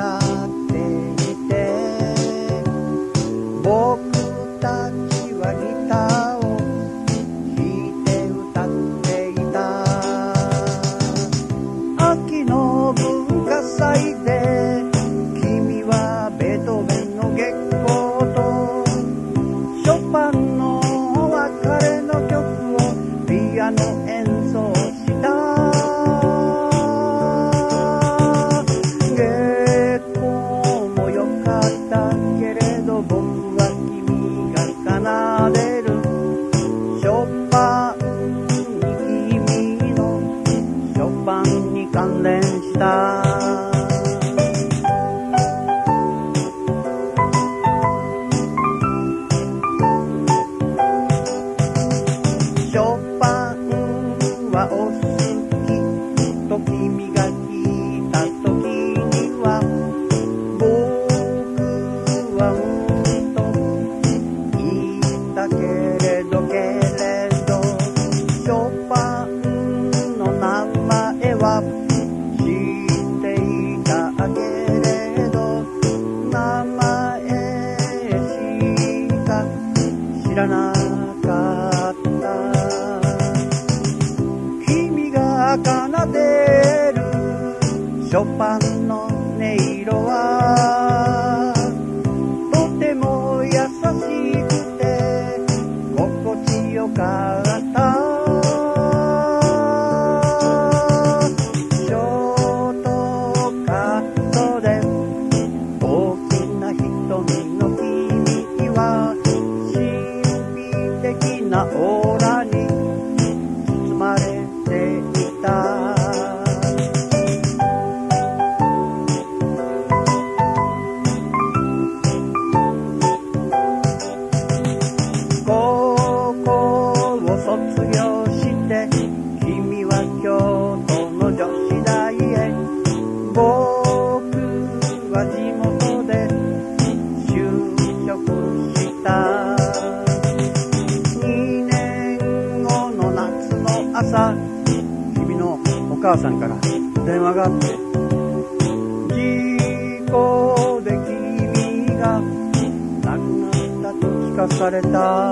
なっていて、僕たちはギターを弾いて歌っていた。秋の文化祭で君はベートーベンの月光とショパンの別れの曲をピアノ演奏した。月光も良かったけれど、僕は君が奏でるショパンに、君のショパンに関連した。ショパンはお好きと君が聞いた時には、僕はと言ったけれど、ショパンの名前は知っていたけれど、名前しか知らなかった。君が奏でるショパンの音色はとても優しくて心地よかった。ショートカットで大きな瞳の君は神秘的なオーラに包まれていた。高校を卒業して君は京都の女子大へ、僕は地元で就職した。2年後の夏の朝、君のお母さんから電話があって、事故で君が亡くなったと聞かされた。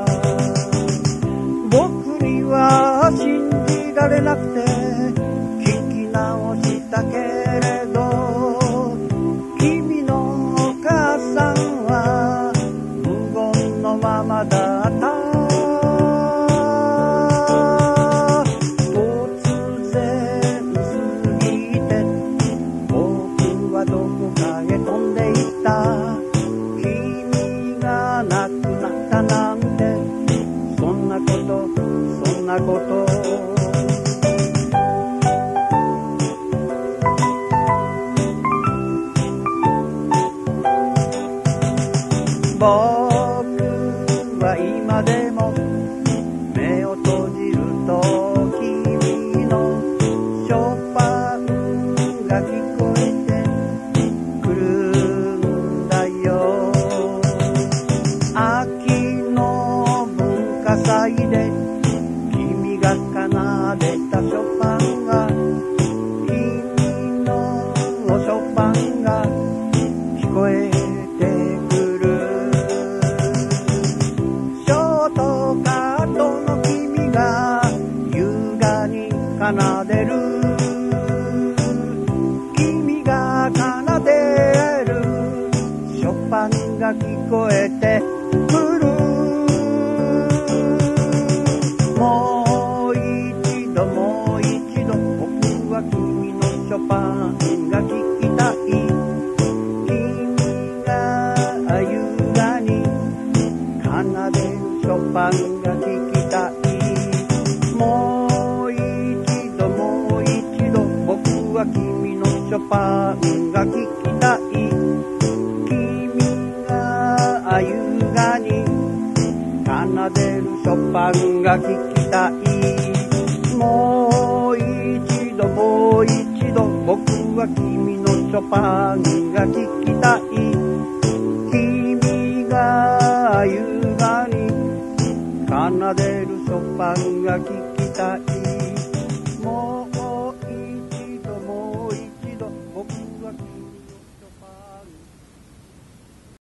僕には信じられなくて聞き直したけれど、君のお母さんは無言のままだった。突然過ぎて僕はどこかへ飛んでいった。君が亡くなったなんて、そんなこと。僕は今でも目を閉じると君のショパンが聞こえてくるんだよ。秋の文化祭で君が奏でたショパンが、君のショパンが聞こえてくる。ショートカットの君が優雅に奏でる。君が奏でるショパンが聞こえてくる。もう一度僕は君のショパンが聞きたい。君が優雅に奏でるショパンが聞きたい。もう一度僕は君のショパンが聞きたい。君が優雅に奏でるショパンが聞きたい。もう一度僕は君のショパンが聞きたい。君が優雅に奏でるショパンが聞きたい。